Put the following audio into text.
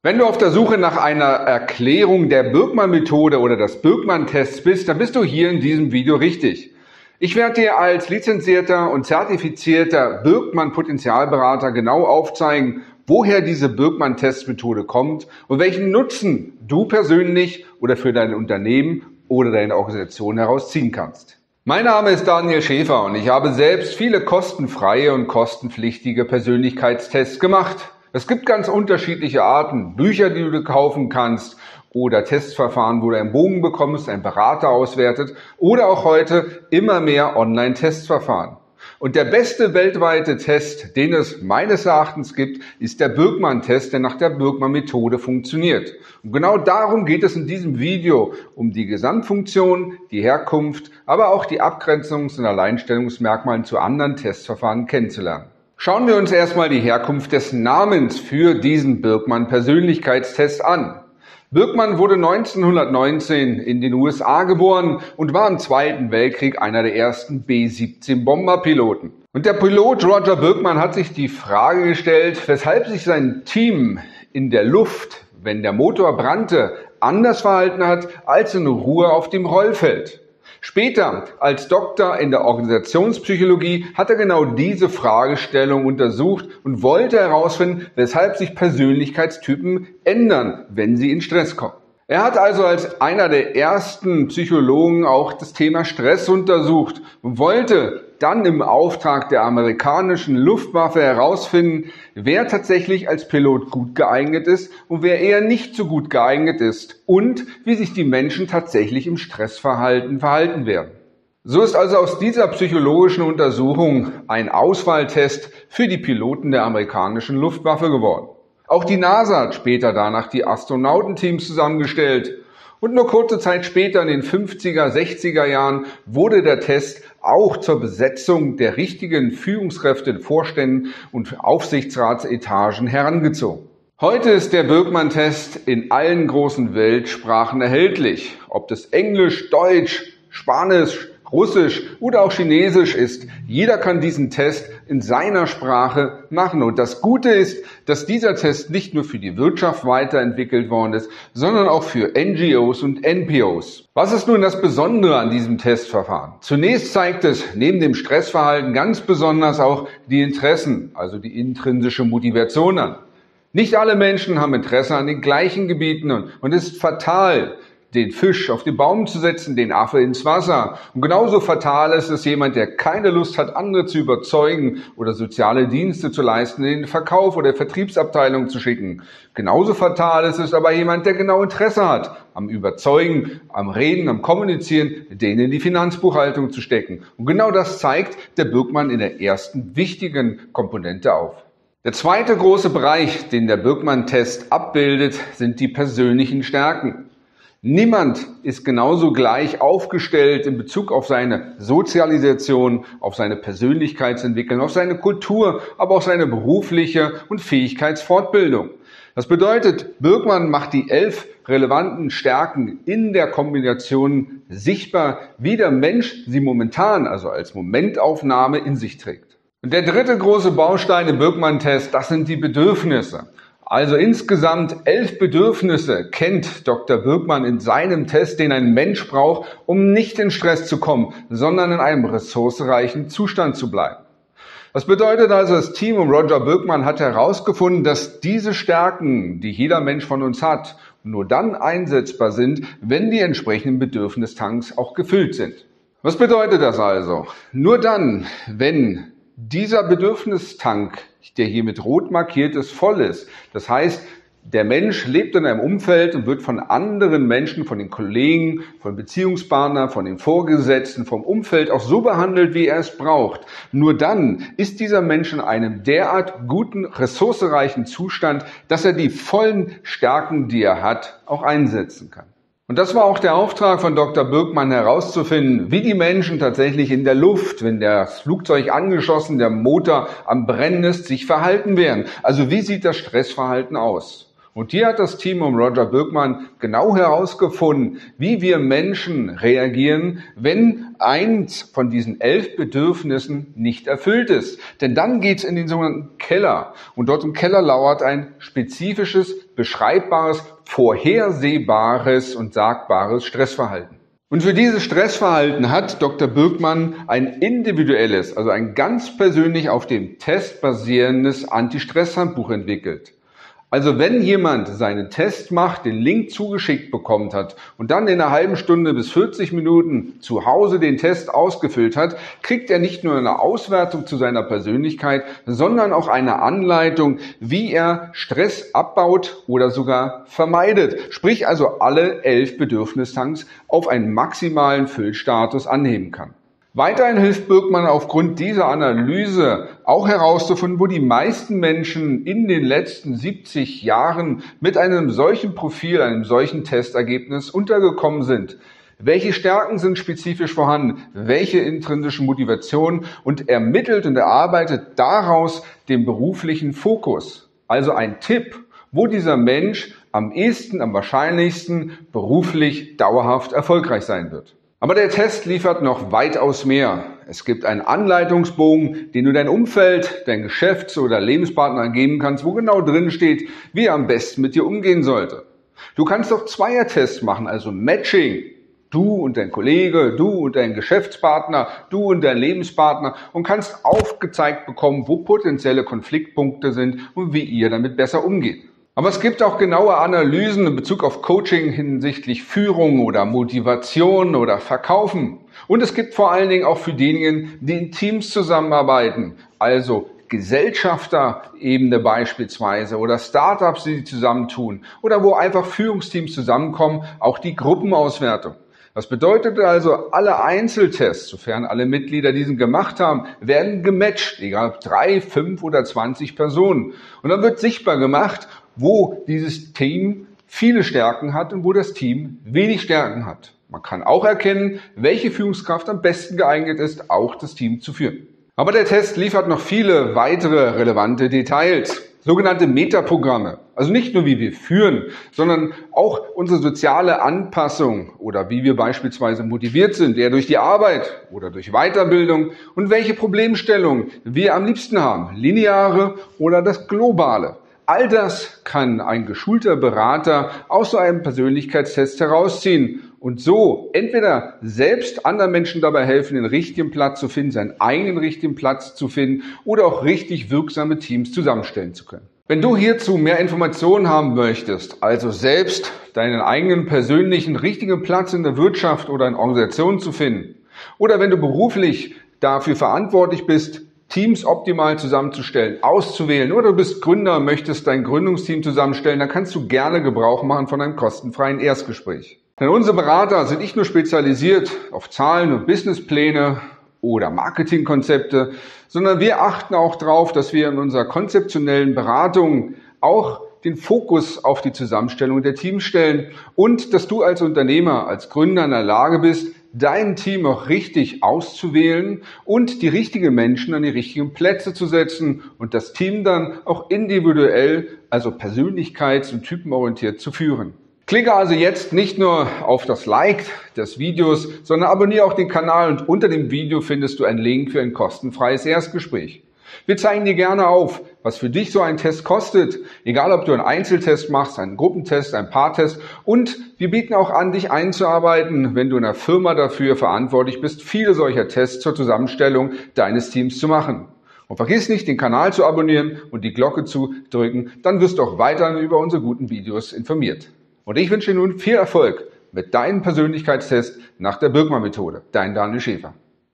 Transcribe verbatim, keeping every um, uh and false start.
Wenn du auf der Suche nach einer Erklärung der Birkmann-Methode oder des Birkmann-Tests bist, dann bist du hier in diesem Video richtig. Ich werde dir als lizenzierter und zertifizierter Birkmann-Potenzialberater genau aufzeigen, woher diese Birkmann-Testmethode kommt und welchen Nutzen du persönlich oder für dein Unternehmen oder deine Organisation herausziehen kannst. Mein Name ist Daniel Schäfer und ich habe selbst viele kostenfreie und kostenpflichtige Persönlichkeitstests gemacht. Es gibt ganz unterschiedliche Arten, Bücher, die du kaufen kannst oder Testverfahren, wo du einen Bogen bekommst, ein Berater auswertet oder auch heute immer mehr Online-Testverfahren. Und der beste weltweite Test, den es meines Erachtens gibt, ist der Birkmann-Test, der nach der Birkmann-Methode funktioniert. Und genau darum geht es in diesem Video, um die Gesamtfunktion, die Herkunft, aber auch die Abgrenzungs- und Alleinstellungsmerkmale zu anderen Testverfahren kennenzulernen. Schauen wir uns erstmal die Herkunft des Namens für diesen Birkmann-Persönlichkeitstest an. Birkmann wurde neunzehnhundertneunzehn in den U S A geboren und war im Zweiten Weltkrieg einer der ersten B siebzehn Bomberpiloten. Und der Pilot Roger Birkmann hat sich die Frage gestellt, weshalb sich sein Team in der Luft, wenn der Motor brannte, anders verhalten hat als in Ruhe auf dem Rollfeld. Später, als Doktor in der Organisationspsychologie, hat er genau diese Fragestellung untersucht und wollte herausfinden, weshalb sich Persönlichkeitstypen ändern, wenn sie in Stress kommen. Er hat also als einer der ersten Psychologen auch das Thema Stress untersucht und wollte dann im Auftrag der amerikanischen Luftwaffe herausfinden, wer tatsächlich als Pilot gut geeignet ist und wer eher nicht so gut geeignet ist und wie sich die Menschen tatsächlich im Stressverhalten verhalten werden. So ist also aus dieser psychologischen Untersuchung ein Auswahltest für die Piloten der amerikanischen Luftwaffe geworden. Auch die NASA hat später danach die Astronautenteams zusammengestellt. Und nur kurze Zeit später, in den fünfziger, sechziger Jahren, wurde der Test auch zur Besetzung der richtigen Führungskräfte in Vorständen und Aufsichtsratsetagen herangezogen. Heute ist der Birkmann-Test in allen großen Weltsprachen erhältlich. Ob das Englisch, Deutsch, Spanisch, Russisch oder auch Chinesisch ist. Jeder kann diesen Test in seiner Sprache machen. Und das Gute ist, dass dieser Test nicht nur für die Wirtschaft weiterentwickelt worden ist, sondern auch für N G Os und N P Os. Was ist nun das Besondere an diesem Testverfahren? Zunächst zeigt es neben dem Stressverhalten ganz besonders auch die Interessen, also die intrinsische Motivation an. Nicht alle Menschen haben Interesse an den gleichen Gebieten und es ist fatal, den Fisch auf den Baum zu setzen, den Affe ins Wasser. Und genauso fatal ist es jemand, der keine Lust hat, andere zu überzeugen oder soziale Dienste zu leisten, in den Verkauf oder Vertriebsabteilung zu schicken. Genauso fatal ist es aber jemand, der genau Interesse hat, am Überzeugen, am Reden, am Kommunizieren, den in die Finanzbuchhaltung zu stecken. Und genau das zeigt der Birkmann in der ersten wichtigen Komponente auf. Der zweite große Bereich, den der Birkmann-Test abbildet, sind die persönlichen Stärken. Niemand ist genauso gleich aufgestellt in Bezug auf seine Sozialisation, auf seine Persönlichkeitsentwicklung, auf seine Kultur, aber auch seine berufliche und Fähigkeitsfortbildung. Das bedeutet, Birkmann macht die elf relevanten Stärken in der Kombination sichtbar, wie der Mensch sie momentan, also als Momentaufnahme, in sich trägt. Und der dritte große Baustein im Birkmann-Test, das sind die Bedürfnisse. Also insgesamt elf Bedürfnisse kennt Doktor Birkmann in seinem Test, den ein Mensch braucht, um nicht in Stress zu kommen, sondern in einem ressourcenreichen Zustand zu bleiben. Das bedeutet also, das Team um Roger Birkmann hat herausgefunden, dass diese Stärken, die jeder Mensch von uns hat, nur dann einsetzbar sind, wenn die entsprechenden Bedürfnistanks auch gefüllt sind. Was bedeutet das also? Nur dann, wenn dieser Bedürfnistank, der hier mit rot markiert ist, voll ist. Das heißt, der Mensch lebt in einem Umfeld und wird von anderen Menschen, von den Kollegen, von Beziehungspartnern, von den Vorgesetzten, vom Umfeld auch so behandelt, wie er es braucht. Nur dann ist dieser Mensch in einem derart guten, ressourcenreichen Zustand, dass er die vollen Stärken, die er hat, auch einsetzen kann. Und das war auch der Auftrag von Doktor Birkmann, herauszufinden, wie die Menschen tatsächlich in der Luft, wenn das Flugzeug angeschossen, der Motor am Brennen ist, sich verhalten werden. Also wie sieht das Stressverhalten aus? Und hier hat das Team um Roger Birkmann genau herausgefunden, wie wir Menschen reagieren, wenn eins von diesen elf Bedürfnissen nicht erfüllt ist. Denn dann geht es in den sogenannten Keller. Und dort im Keller lauert ein spezifisches, beschreibbares, vorhersehbares und sagbares Stressverhalten. Und für dieses Stressverhalten hat Doktor Birkmann ein individuelles, also ein ganz persönlich auf dem Test basierendes Anti-Stress-Handbuch entwickelt. Also wenn jemand seinen Test macht, den Link zugeschickt bekommen hat und dann in einer halben Stunde bis vierzig Minuten zu Hause den Test ausgefüllt hat, kriegt er nicht nur eine Auswertung zu seiner Persönlichkeit, sondern auch eine Anleitung, wie er Stress abbaut oder sogar vermeidet. Sprich also alle elf Bedürfnistanks auf einen maximalen Füllstatus anheben kann. Weiterhin hilft Birkmann aufgrund dieser Analyse auch herauszufinden, wo die meisten Menschen in den letzten siebzig Jahren mit einem solchen Profil, einem solchen Testergebnis untergekommen sind. Welche Stärken sind spezifisch vorhanden? Welche intrinsischen Motivationen? Und ermittelt und erarbeitet daraus den beruflichen Fokus. Also ein Tipp, wo dieser Mensch am ehesten, am wahrscheinlichsten beruflich dauerhaft erfolgreich sein wird. Aber der Test liefert noch weitaus mehr. Es gibt einen Anleitungsbogen, den du dein Umfeld, dein Geschäfts- oder Lebenspartner geben kannst, wo genau drin steht, wie er am besten mit dir umgehen sollte. Du kannst auch Zweiertests machen, also Matching. Du und dein Kollege, du und dein Geschäftspartner, du und dein Lebenspartner und kannst aufgezeigt bekommen, wo potenzielle Konfliktpunkte sind und wie ihr damit besser umgeht. Aber es gibt auch genaue Analysen in Bezug auf Coaching hinsichtlich Führung oder Motivation oder Verkaufen. Und es gibt vor allen Dingen auch für diejenigen, die in Teams zusammenarbeiten, also Gesellschafterebene beispielsweise oder Startups, die zusammentun oder wo einfach Führungsteams zusammenkommen, auch die Gruppenauswertung. Das bedeutet also, alle Einzeltests, sofern alle Mitglieder diesen gemacht haben, werden gematcht, egal ob drei, fünf oder zwanzig Personen. Und dann wird sichtbar gemacht, wo dieses Team viele Stärken hat und wo das Team wenig Stärken hat. Man kann auch erkennen, welche Führungskraft am besten geeignet ist, auch das Team zu führen. Aber der Test liefert noch viele weitere relevante Details. Sogenannte Metaprogramme. Also nicht nur, wie wir führen, sondern auch unsere soziale Anpassung oder wie wir beispielsweise motiviert sind, eher durch die Arbeit oder durch Weiterbildung und welche Problemstellungen wir am liebsten haben, lineare oder das globale. All das kann ein geschulter Berater aus so einem Persönlichkeitstest herausziehen und so entweder selbst anderen Menschen dabei helfen, den richtigen Platz zu finden, seinen eigenen richtigen Platz zu finden oder auch richtig wirksame Teams zusammenstellen zu können. Wenn du hierzu mehr Informationen haben möchtest, also selbst deinen eigenen persönlichen richtigen Platz in der Wirtschaft oder in Organisationen zu finden, oder wenn du beruflich dafür verantwortlich bist, Teams optimal zusammenzustellen, auszuwählen, oder du bist Gründer, möchtest dein Gründungsteam zusammenstellen, dann kannst du gerne Gebrauch machen von einem kostenfreien Erstgespräch. Denn unsere Berater sind nicht nur spezialisiert auf Zahlen und Businesspläne oder Marketingkonzepte, sondern wir achten auch darauf, dass wir in unserer konzeptionellen Beratung auch den Fokus auf die Zusammenstellung der Teams stellen und dass du als Unternehmer, als Gründer in der Lage bist, dein Team auch richtig auszuwählen und die richtigen Menschen an die richtigen Plätze zu setzen und das Team dann auch individuell, also persönlichkeits- und typenorientiert zu führen. Klicke also jetzt nicht nur auf das Like des Videos, sondern abonniere auch den Kanal und unter dem Video findest du einen Link für ein kostenfreies Erstgespräch. Wir zeigen dir gerne auf, was für dich so ein Test kostet, egal ob du einen Einzeltest machst, einen Gruppentest, einen Paartest, und wir bieten auch an, dich einzuarbeiten, wenn du in einer Firma dafür verantwortlich bist, viele solcher Tests zur Zusammenstellung deines Teams zu machen. Und vergiss nicht, den Kanal zu abonnieren und die Glocke zu drücken, dann wirst du auch weiterhin über unsere guten Videos informiert. Und ich wünsche dir nun viel Erfolg mit deinem Persönlichkeitstest nach der Birkmann-Methode. Dein Daniel Schäfer.